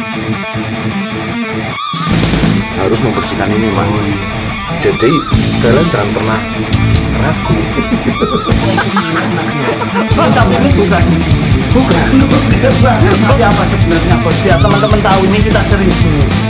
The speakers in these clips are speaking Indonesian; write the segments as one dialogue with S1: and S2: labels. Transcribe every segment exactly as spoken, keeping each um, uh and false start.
S1: Harus membersihkan ini, man. Jadi kalian jangan pernah ragu.
S2: Tapi ini bukan bukan tapi apa sebenarnya bos? Biar teman-teman tahu ini kita serius.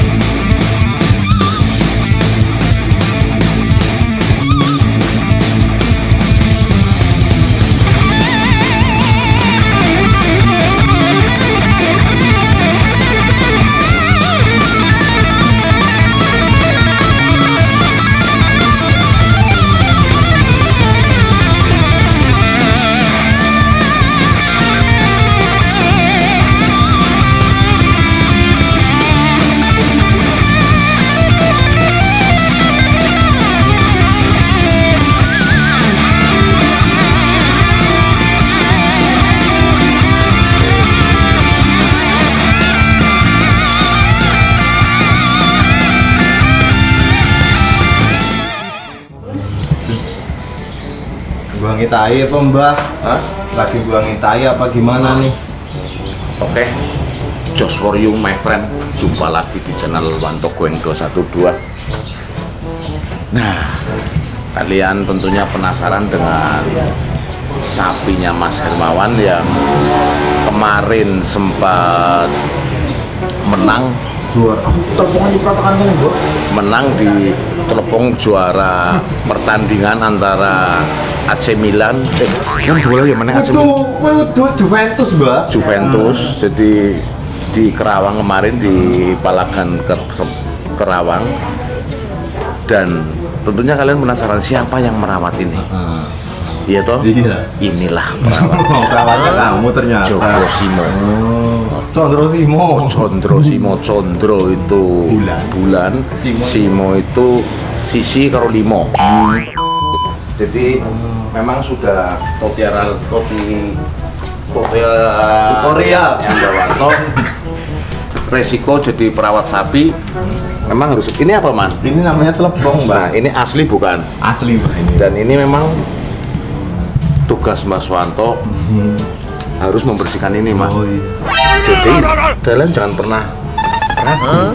S3: Buangin tai apa mbah?
S1: Hah?
S3: Lagi buangin tai apa gimana nih?
S1: Oke, just for you my friend. Jumpa lagi di channel Wanto Goeng dua satu dua. Nah, kalian tentunya penasaran dengan sapinya Mas Hermawan yang kemarin sempat menang
S3: Juara. Telepongan di peratakan kan mbak?
S1: menang di telepon juara pertandingan antara A C Milan eh kan bola ya mana A C Milan
S3: Itu Juventus mbak.
S1: Juventus. Jadi di Kerawang kemarin di Palagan ke Kerawang, dan tentunya kalian penasaran siapa yang merawat ini.
S3: Hmm.
S1: Iya toh?
S3: Iya.
S1: Inilah perawat.
S3: Oh, perawatnya kamu ternyata.
S1: Joko Simo.
S3: Oh, Condro Simo.
S1: Condro Simo, Condro itu
S3: Bulan.
S1: bulan.
S3: Simo.
S1: Simo itu sisi karo limo. Jadi memang sudah tutorial tuti tutorial
S3: Tutorial.
S1: yang Wanto resiko jadi perawat sapi memang harus. Ini apa man?
S3: Ini namanya telepon
S1: Nah
S3: mbak.
S1: ini asli bukan?
S3: Asli mbak ini.
S1: Dan ini memang tugas Mas Wanto harus membersihkan ini mas.
S3: Oh iya.
S1: Jadi kalian jangan pernah ragu.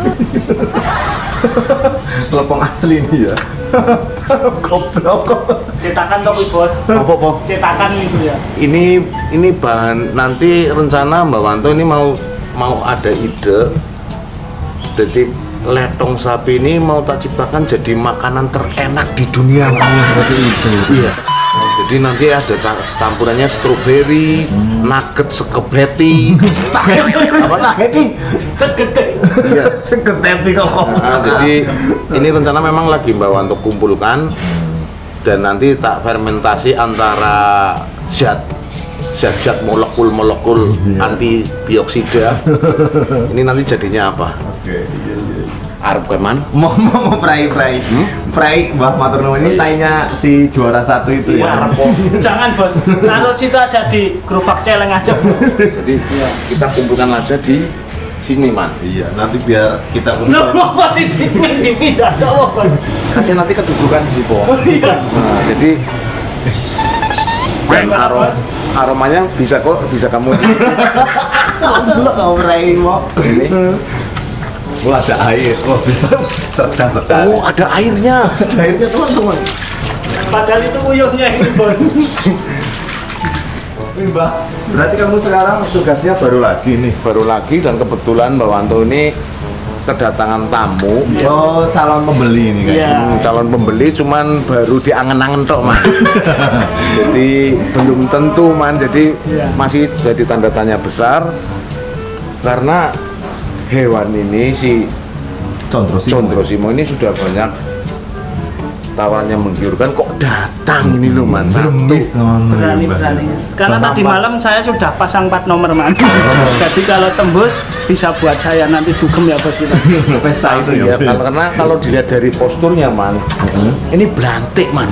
S3: Telepon asli ini ya. Goblok.
S2: Cetakan topi bos.
S1: Apa kok?
S2: Cetakan itu ya.
S1: Ini ini bahan nanti rencana Mbak Wanto ini mau mau ada ide. Jadi letong sapi ini mau tak ciptakan jadi makanan terenak di dunia.
S3: Oh, seperti itu.
S1: Iya. Jadi nanti ada campurannya stroberi, nugget sekebeti.
S3: Apa lah ini?
S2: Segede.
S1: Iya.
S3: Seketepi kok.
S1: Nah, jadi ini rencana memang lagi Mbak Wanto kumpulkan dan nanti tak fermentasi antara zat zat-zat molekul-molekul anti bioksida. Ini nanti jadinya apa?
S3: Oke, iya iya.
S1: Arep keman?
S3: Mau mau mau fry fry. Fry Mbah Matur nuwun ini tainya si juara satu itu ya.
S1: Arep kok.
S2: Jangan bos. Kalau situ aja di gerobak celeng aja bos.
S1: Jadi kita kumpulkan aja di sini man.
S3: Iya, nanti biar kita
S2: Loh, apa titiknya dipindah apa bos?
S1: Kasih nanti kedudukan di situ.
S2: Iya.
S1: Nah, jadi dan arom aromanya bisa kok bisa kamu
S3: mau fry mau.
S1: ini.
S3: Wah, ada air. Wah, bisa cerdas sekali.
S1: Oh ada airnya.
S3: Ada airnya teman-teman.
S2: Padahal itu uyuhnya ini bos.
S3: Ini Mbak, berarti kamu sekarang tugasnya baru lagi nih.
S1: Baru lagi dan kebetulan Mbak Wanto ini kedatangan tamu.
S3: Oh, salon pembeli ini kan.
S2: Iya.
S1: Hmm, calon pembeli cuman baru diangen-angen tok man. Jadi belum tentu man. Jadi
S2: Iya.
S1: masih jadi tanda tanya besar karena hewan ini si
S3: Condro Simo.
S1: Condro Simo ini sudah banyak tawarannya menggiurkan, kok datang ini loh man. Satu.
S3: Lemis
S2: Berani berani. Karena
S1: Bang
S2: tadi
S1: Ampat.
S2: malam saya sudah pasang plat nomor man. Jadi kalau tembus bisa buat saya nanti dugem ya bos kita.
S3: Pesta itu
S1: Iya,
S3: ya.
S1: kalau- karena kalau dilihat dari posturnya man, ini belantik man.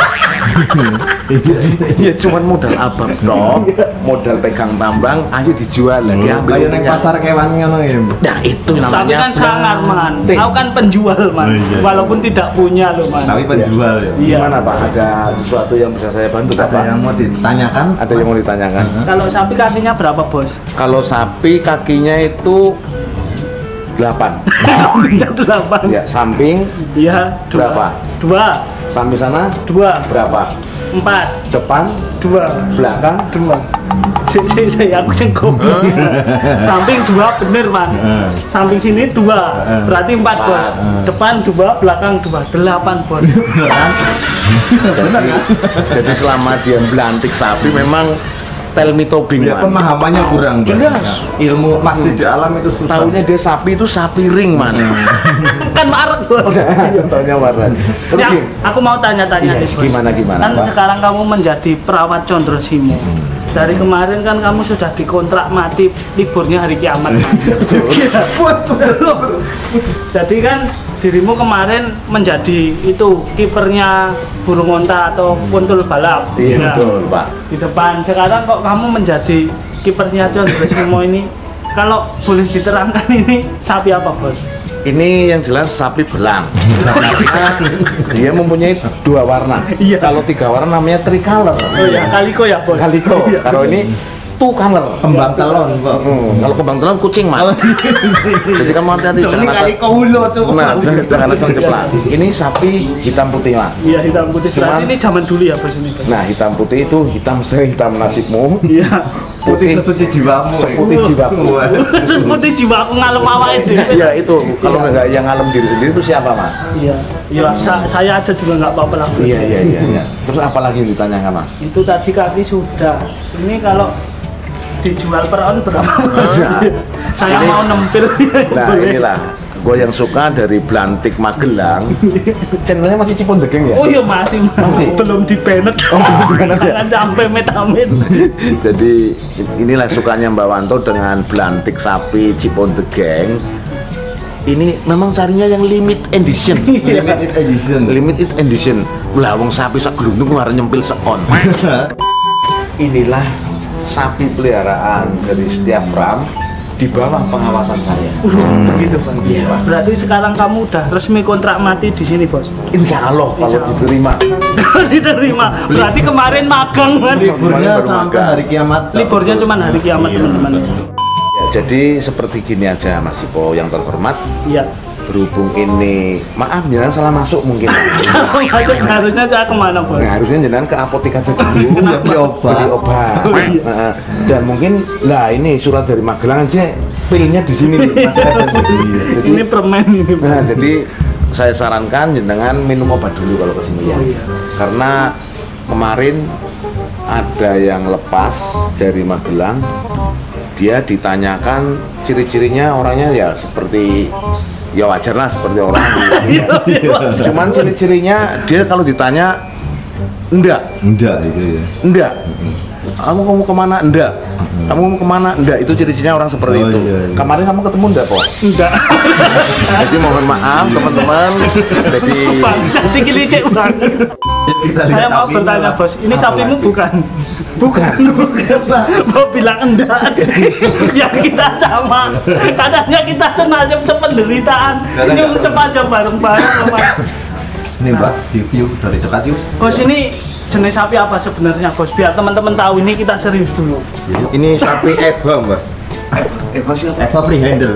S1: Iya cuman modal abang dong, modal pegang tambang, ayo dijual lagi ambil
S3: Kayak nang
S1: untungnya.
S3: pasar kewan ngono ya.
S1: Nah itu
S2: Tapi
S1: namanya
S2: kan sangar man.
S1: belantik.
S2: Aku kan penjual man.
S3: Oh, iya.
S2: Walaupun tidak punya loh man.
S3: Tapi penjual ya.
S2: Iya.
S1: Gimana Pak? Ada sesuatu yang bisa saya bantu
S3: Ada
S1: Pak?
S3: yang mau ditanyakan?
S1: Ada yang mau ditanyakan?
S2: Kalau sapi kakinya berapa bos?
S1: Kalau sapi kakinya itu delapan.
S2: Meja delapan.
S1: Ya, samping
S2: Iya, dua.
S1: berapa?
S2: Dua.
S1: Samping sana
S2: Dua.
S1: berapa?
S2: Empat.
S1: Depan,
S2: Dua.
S1: belakang,
S2: Dua. Sini saya aku yang goblok. Samping dua bener man. Samping sini dua. Berarti empat bos. Depan dua, belakang dua, delapan bos.
S3: Benar kan?
S1: Jadi selama dia melantik sapi memang tell me tobing,
S3: Ya,
S1: man.
S3: pemahamannya kurang. Bang.
S1: Jelas.
S3: Ilmu pasti di alam itu susah.
S1: Taunya dia sapi itu sapi ring, man.
S2: Kan marek bos.
S1: Iya, taunya warna. Terus
S2: Ya,
S1: gim-
S2: aku mau tanya-tanya
S1: Iya,
S2: nih bos.
S1: gimana, gimana,
S2: Kan
S1: Pak?
S2: sekarang kamu menjadi perawat Condrosimo. Dari kemarin kan kamu sudah dikontrak mati liburnya hari kiamat. Iya. Jadi kan dirimu kemarin menjadi itu kipernya burung onta atau puntul balap.
S1: Iya,
S2: Ya,
S1: betul, Pak.
S2: di depan. Sekarang kok kamu menjadi kipernya Condrosimo ini? Kalau boleh diterangkan ini sapi apa bos?
S1: Ini yang jelas sapi belang. Karena dia mempunyai dua warna.
S2: Iya.
S1: Kalau tiga warna namanya tricolor.
S2: Oh ya, kaliko ya bos.
S1: Kaliko.
S2: Iya.
S1: Kalau ini two color.
S3: Kembang telon, Bang.
S1: Hmm, kalau kembang telon kucing, mas. Jadi kamu hati-hati
S3: Ini
S1: jangan
S3: kali
S1: asal,
S3: kau ulo, Cuk.
S1: nah, jangan, jangan asal jeplak. Ini sapi hitam putih, mas.
S2: Iya, hitam putih. Berarti
S1: Cuman-
S2: ini zaman dulu ya bos ini bos.
S1: Nah, hitam putih itu hitam sehitam nasibmu.
S2: Iya.
S3: Putih sesuci jiwamu.
S1: Seputih jiwaku.
S3: Wah.
S2: Seperti jiwa aku ngalem awake dhewe.
S1: Iya itu. Kalau nggak yang ngalem diri sendiri itu siapa, mas?
S2: Iya. Iya, sa- saya aja juga nggak apa-apa lah. Bos.
S1: Iya iya iya. iya. Terus apa lagi yang ditanyakan, mas?
S2: Itu tadi kaki sudah. Ini kalau dijual per on berapa? Saya
S1: Ini-
S2: mau nempel.
S1: Nah inilah gue yang suka dari Blantik Magelang. Channelnya masih Cipondegeng ya?
S2: Oh iya masih,
S1: Masih?
S2: belum dipenet.
S1: Oh, belum dipenet ya?
S2: Jangan sampai metamin.
S1: Jadi inilah sukanya Mbak Wanto dengan Blantik sapi Cipondegeng. Ini memang carinya yang limit edition.
S3: Limited edition.
S1: Limited edition. Lah wong sapi sak glundung harus nyempil seon. Inilah sapi peliharaan dari setiap ram di bawah pengawasan saya.
S2: Begitu bos.
S1: Iya, Pak.
S2: Berarti sekarang kamu udah resmi kontrak mati di sini bos.
S1: Insya Allah kalau
S2: Insya Allah.
S1: diterima.
S2: Diterima. Berarti kemarin magang kan?
S3: Liburnya
S1: Kemarin
S3: sampai
S1: bermagang.
S3: hari kiamat.
S2: Liburnya cuma hari kiamat
S3: Iya.
S2: teman-teman.
S1: Ya, jadi seperti gini aja Mas Ipo yang terhormat,
S2: Iya.
S1: berhubung ini maaf jangan salah masuk mungkin.
S2: Masuk harusnya saya kemana bos?
S1: Nah, harusnya jangan ke apotek aja dulu
S3: Ya, beli obat.
S1: beli obat.
S2: Oh, iya.
S1: Nah, dan mungkin lah ini surat dari Magelang aja pilnya di sini nih, Mas. Jadi,
S2: Ini permen ini. Bos.
S1: nah, jadi saya sarankan jenengan minum obat dulu kalau kesini ya.
S2: Oh, iya.
S1: Karena kemarin ada yang lepas dari Magelang, dia ditanyakan ciri-cirinya orangnya ya seperti ya wajar lah seperti orang.
S2: Iya,
S1: Cuman ciri-cirinya dia kalau ditanya enggak,
S3: Enggak itu ya.
S1: enggak. Kamu mau kemana? Enggak. Kamu mau kemana? Enggak. Itu ciri-cirinya orang seperti
S3: Oh,
S1: itu.
S3: iya, iya.
S1: Kemarin kamu ketemu enggak, Po?
S2: Enggak.
S1: Jadi mohon maaf teman-teman. Jadi
S2: Bangsa tinggi licik banget.
S3: Kita lihat
S2: Saya mau
S3: sapinya
S2: bertanya
S3: lah.
S2: bos, ini
S1: Apa
S2: sapimu
S1: lagi?
S2: bukan?
S1: bukan.
S2: Mau bilang enggak? Ya kita sama. Kadangnya kita senasib sependeritaan. Ini sepaja bareng-bareng. Mas.
S3: Nih Mbak, di view dari dekat yuk.
S2: Bos ini jenis sapi apa sebenarnya bos? Biar teman-teman tahu ini kita serius dulu.
S1: Ini sapi Eva, Mbak. Eva siapa?
S3: Eva free handle.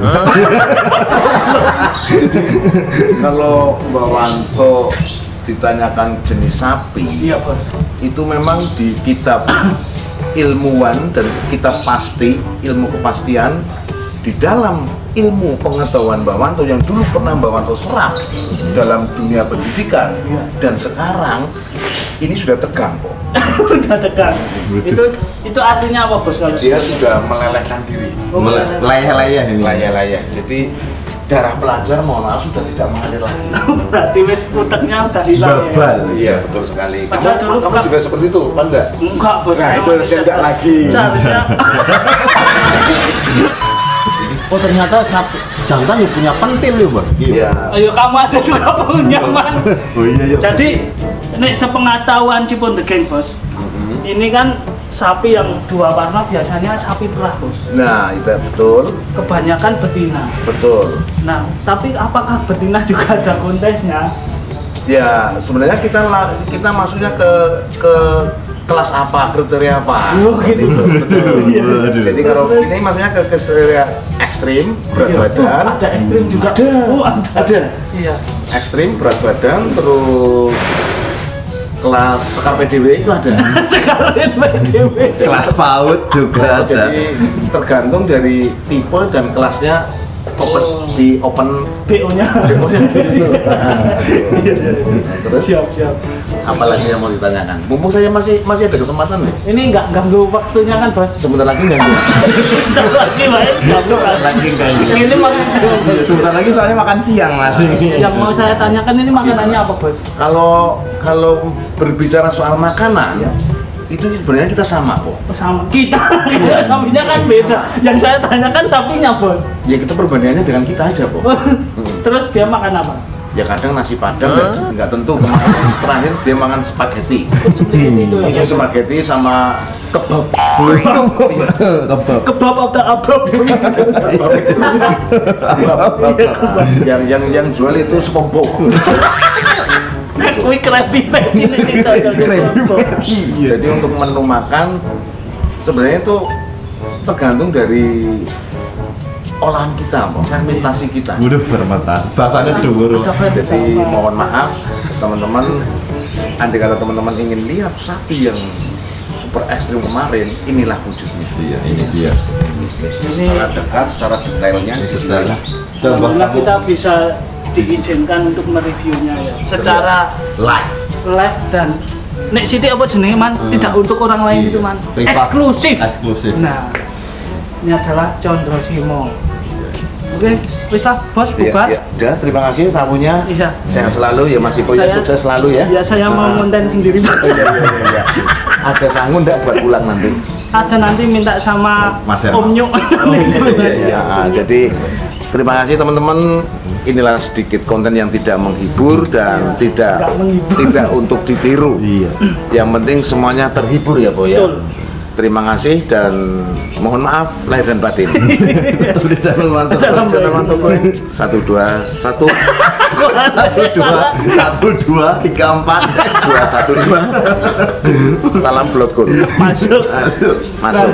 S1: Kalau Mbak Wanto ditanyakan jenis sapi,
S2: Iya bos.
S1: itu memang di kitab ilmuwan dan kitab pasti, ilmu kepastian di dalam ilmu pengetahuan Mbak Wanto yang dulu pernah Mbak Wanto serap dalam dunia pendidikan
S2: Iya.
S1: dan sekarang ini sudah tegang kok.
S2: Udah tegang. Itu itu artinya apa bos kalau?
S1: Dia sudah melelehkan diri,
S2: Oh, meleleh.
S3: Layah-layah ini.
S1: layah-layah. Jadi darah pelajar mohon maaf sudah tidak mengalir lagi.
S2: Berarti wis kuteknya udah hilang. ya?
S3: Babal.
S1: Iya betul sekali. Kamu,
S2: Padahal dulu
S1: kamu
S2: bukan-
S1: juga seperti itu, apa enggak?
S2: Enggak bos.
S1: Nah, itu harusnya enggak lagi.
S2: Seharusnya.
S3: Oh ternyata sapi jantan yuk punya pentil yuk Mbak.
S1: Iya.
S2: Ayo kamu aja juga punya man.
S3: Oh iya yuk.
S2: Jadi, nek sepengetahuan Cipondegeng bos, ini kan sapi yang dua warna biasanya sapi perah bos.
S1: Nah, itu betul,
S2: Kebanyakan betina.
S1: betul.
S2: Nah, tapi apakah betina juga ada kontesnya?
S1: Ya, sebenarnya kita la- kita masuknya ke ke kelas apa, kriteria apa.
S2: Oh, gitu.
S1: Betul.
S3: Waduh.
S1: Jadi kalau ini maksudnya ke kriteria ekstrim, berat
S2: Iya.
S1: badan.
S2: Ada ekstrim juga.
S1: Ada.
S2: Oh, ada.
S1: Ada.
S2: Iya.
S1: Ekstrim, berat badan, terus kelas sekar P D W itu ada.
S2: Sekarang P D W.
S3: Kelas PAUD juga ada.
S1: Jadi tergantung dari tipe dan kelasnya open di open
S2: B O-nya.
S1: terus
S2: Siap, siap.
S1: apalagi yang mau ditanyakan? Mumpung saya masih masih ada kesempatan nih.
S2: Ini nggak ganggu waktunya kan, Bos?
S1: Sebentar lagi nggak ada.
S2: Sebentar lagi main.
S3: Sebentar lagi ganggu.
S2: Ini makan.
S3: Sebentar lagi soalnya makan siang mas ini.
S2: Yang mau saya tanyakan ini makanannya apa, Bos?
S1: Kalau kalau berbicara soal makanan, itu sebenarnya kita sama kok.
S2: Sama kita. Sapinya kan beda. Yang saya tanyakan sapinya, Bos.
S1: Ya kita perbandingannya dengan kita aja kok.
S2: Terus dia makan apa?
S1: Ya kadang nasi padang dan nggak tentu. Kemarin terakhir dia makan spaghetti.
S2: Itu ya.
S1: Iya spaghetti sama kebab.
S3: Kebab.
S2: Kebab atau abab?
S1: yang yang yang jual itu sepompok.
S2: Wih, Krabby Patty ini cerita.
S1: Jadi untuk menu makan sebenarnya itu tergantung dari olahan kita, Pak, fermentasi kita.
S3: Udah fermentasi. Bahasanya dhuwur.
S1: Jadi mohon maaf teman-teman, andai kata teman-teman ingin lihat sapi yang super ekstrim kemarin, inilah wujudnya.
S3: Iya, ini dia.
S1: Secara dekat, secara detailnya di sini.
S2: Alhamdulillah kita bisa diizinkan untuk mereviewnya ya secara
S1: Live.
S2: live dan nek Siti apa jenenge man tidak untuk orang lain itu man
S3: Privat.
S2: eksklusif.
S3: Eksklusif.
S2: Nah ini adalah Condro Simo. Oke, wis lah bos
S1: Iya,
S2: bubar.
S1: iya. Udah, terima kasih tamunya.
S2: Iya.
S1: Sehat selalu ya Mas Iko ya,
S2: Saya-
S1: sukses selalu ya.
S2: Ya saya mau
S1: Ah.
S2: konten sendiri
S1: Oh,
S2: mas.
S1: iya, iya, iya, iya. Ada sangun enggak buat pulang nanti?
S2: Ada nanti minta sama
S3: Mas Herman.
S2: Om Nyuk.
S1: Iya, iya. Ah, jadi terima kasih teman-teman. Inilah sedikit konten yang tidak menghibur dan tidak
S2: Nggak menghibur.
S1: tidak untuk ditiru.
S3: Iya.
S1: Yang penting semuanya terhibur ya, Boy ya.
S2: Betul.
S1: Terima kasih dan mohon maaf lahir dan batin.
S3: Tetap di channel mantap.
S2: Channel
S1: Channel Mantap Boy. Satu dua satu
S3: Satu dua satu dua tiga empat
S1: dua satu dua. Salam Bloodgold.
S2: Masuk.
S1: Masuk. Masuk.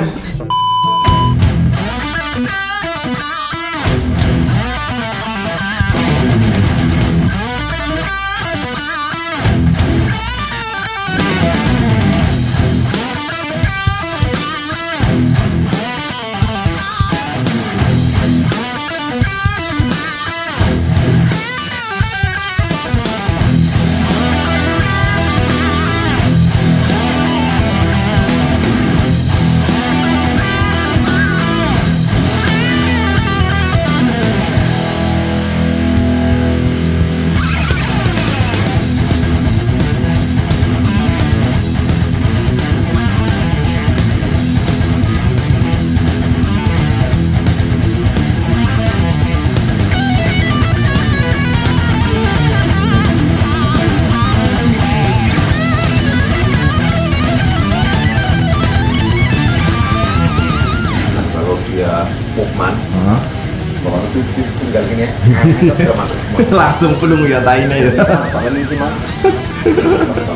S1: Kalau dia Pokman, kalau itu tinggal gini ya, udah masuk semua.
S3: langsung pelung ya tainnya ya.
S1: Banget ini sih mas.